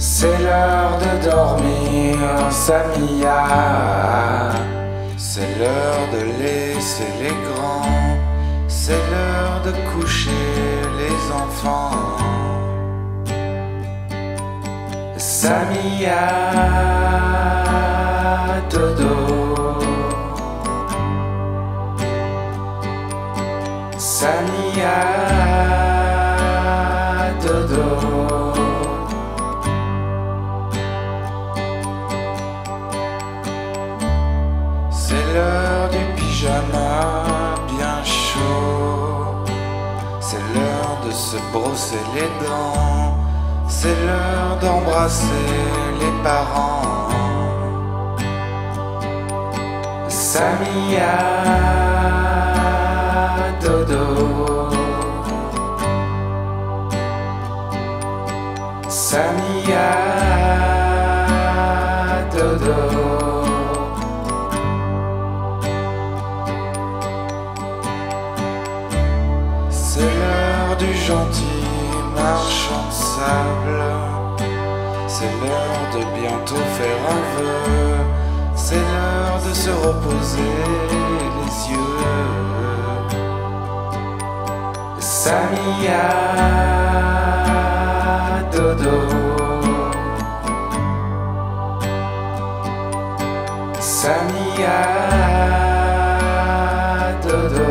C'est l'heure de dormir, Samia. C'est l'heure de laisser les grands. C'est l'heure de coucher les enfants. Samia, dodo. Samia, dodo. C'est l'heure du pyjama bien chaud. C'est l'heure de se brosser les dents. C'est l'heure d'embrasser les parents. Samia, dodo. Samia, dodo. C'est l'heure du gentil marchand de sable. C'est l'heure de bientôt faire un vœu. C'est l'heure de se reposer les yeux. Samia, dodo. Samia, dodo.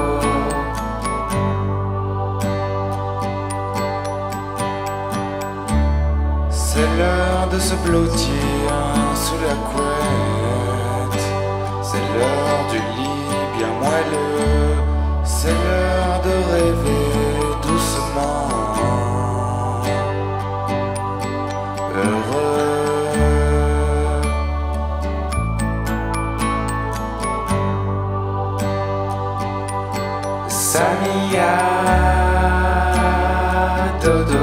C'est l'heure de se blottir sous la couette. C'est l'heure du lit bien moelleux. C'est l'heure de rêver doucement. Heureux. Samia, dodo.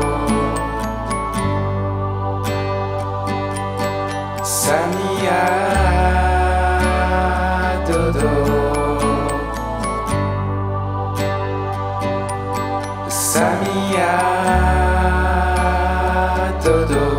Samia, dodo. Samia, dodo.